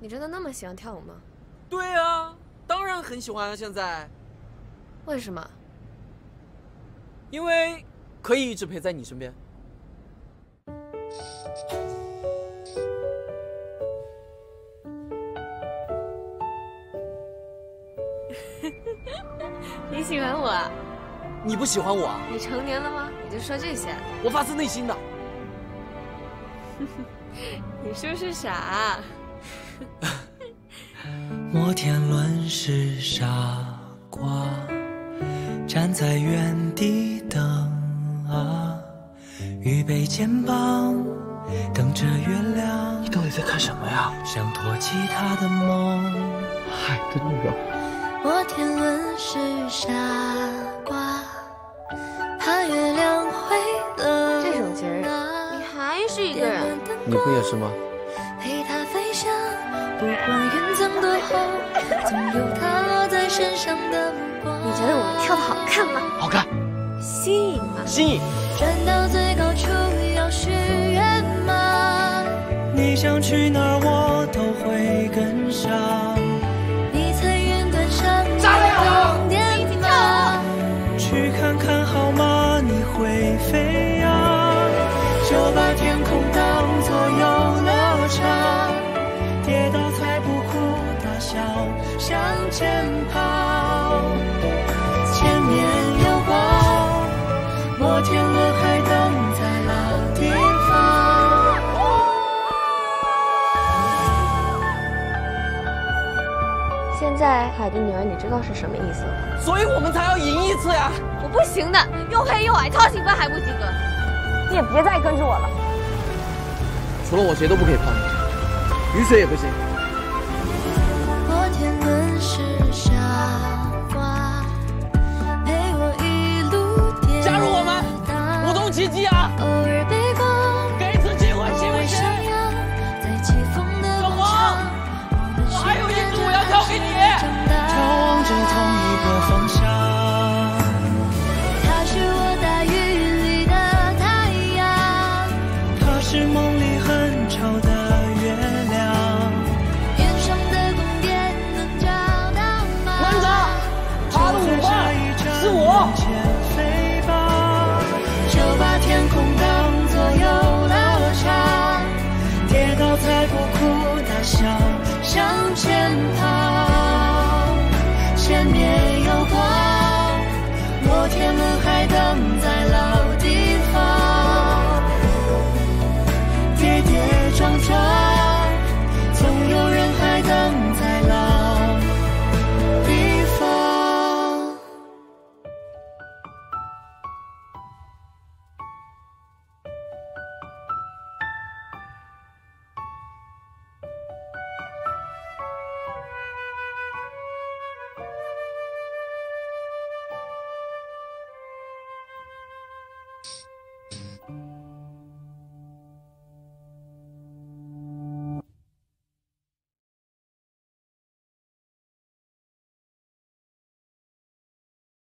你真的那么喜欢跳舞吗？ 对啊，当然很喜欢啊！现在， 为什么？ 因为可以一直陪在你身边。 你喜欢我啊？ 你不喜欢我啊？ 你成年了吗？你就说这些？ 我发自内心的。 你是不是傻？ 摩天轮是傻瓜，站在原地等啊，预备肩膀，等着月亮。 你到底在看什么呀？ 想托起他的梦。 海的女儿。 摩天轮是傻瓜，怕月亮会冷。 这种节日，你还是一个人？ 你不也是吗？ 陪他飞翔，不管云层多厚，总有他落在身上的目光。 你觉得我们跳得好看吗？ 好看。 新颖吗？ 新颖。 站到最高处要许愿吗？ 你想去哪儿，我都会跟上。 你在云端上放电吗？ 去看看好吗？你会飞呀，就把天空当作游乐场，跌倒才不哭，大笑向前跑。 前面有光，摩天轮还等在老地方。 现在海的女儿，你知道是什么意思了？ 所以我们才要赢一次呀！ 我不行的，又黑又矮，操行班还不及格。你也别再跟着我了。 除了我，谁都不可以泡你，雨水也不行。 摩天轮是傻瓜，陪我一路跌加入我们，舞动奇迹啊！ 偶尔背光， 给一次机会，行不行？ 在起风的小黄，我还有一支舞要跳给你。 眺望着同一个方向。 他是我大雨里的太阳， 他是梦里很吵的月亮。 天上的宫殿能找到吗？ 班长，他的舞伴是我。 飞吧， 就把天空当作游乐场， 跌倒才不哭，大笑。